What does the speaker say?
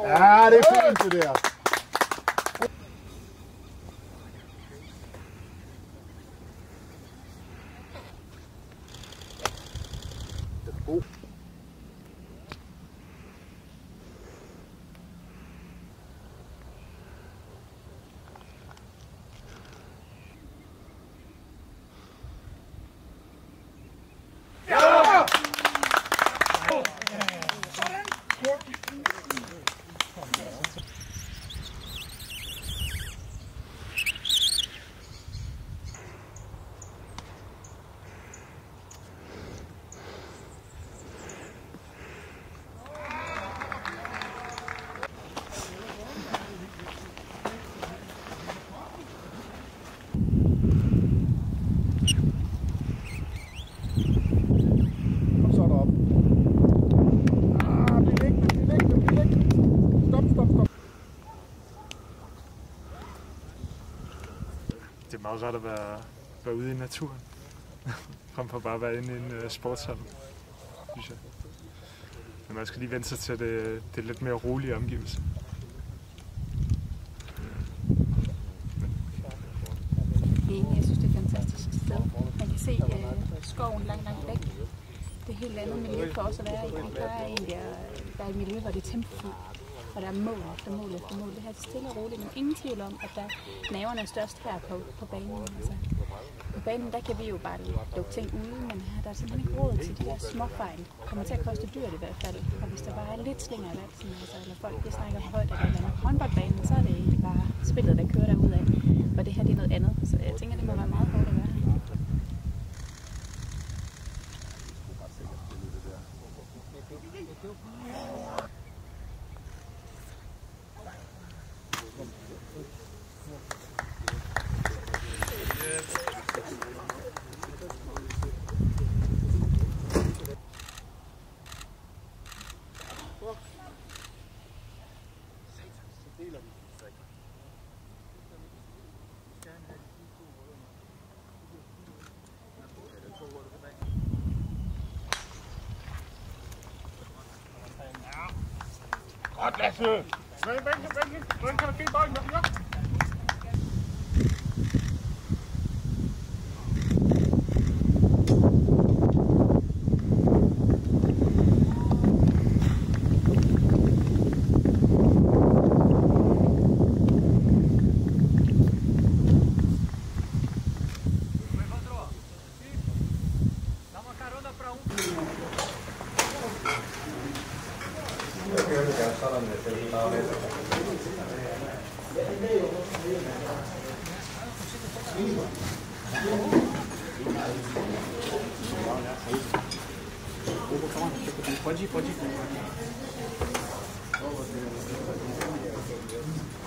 Ja, det er fint det der. God. Det er meget rart at være ude i naturen, frem for bare at være inde i en sportshal, synes jeg. Men man skal lige vente sig til det lidt mere rolige omgivelser. Jeg synes, det er et fantastisk sted. Man kan se skoven langt væk. Det er et helt andet miljø for os at være i. Vi plejer egentlig at være i et miljø, hvor det er tempofuldt, og der er mål efter mål efter mål. Det her er stille og roligt, men ingen tvivl om, at der nerverne er størst her på banen. Altså, på banen der kan vi jo bare lukke ting ude, men her der er simpelthen ikke råd til de her småfejl. Det kommer til at koste dyrt i hvert fald. Og hvis der bare er lidt slinger i valsen, altså, eller folk de snakker for højt eller andet på håndboldbanen, så er det egentlig bare spillet, der kører derudad. Og det her det er noget andet, så jeg tænker, det må være meget hårdt at være her. Godt, Lasse! Svend, Svend, kan du give bolden op, ja? Pode ir.